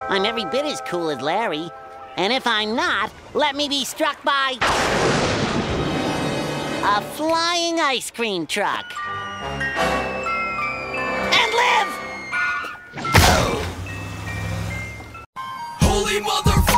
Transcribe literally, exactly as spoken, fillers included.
I'm every bit as cool as Larry. And if I'm not, let me be struck by a flying ice cream truck. And live! Holy mother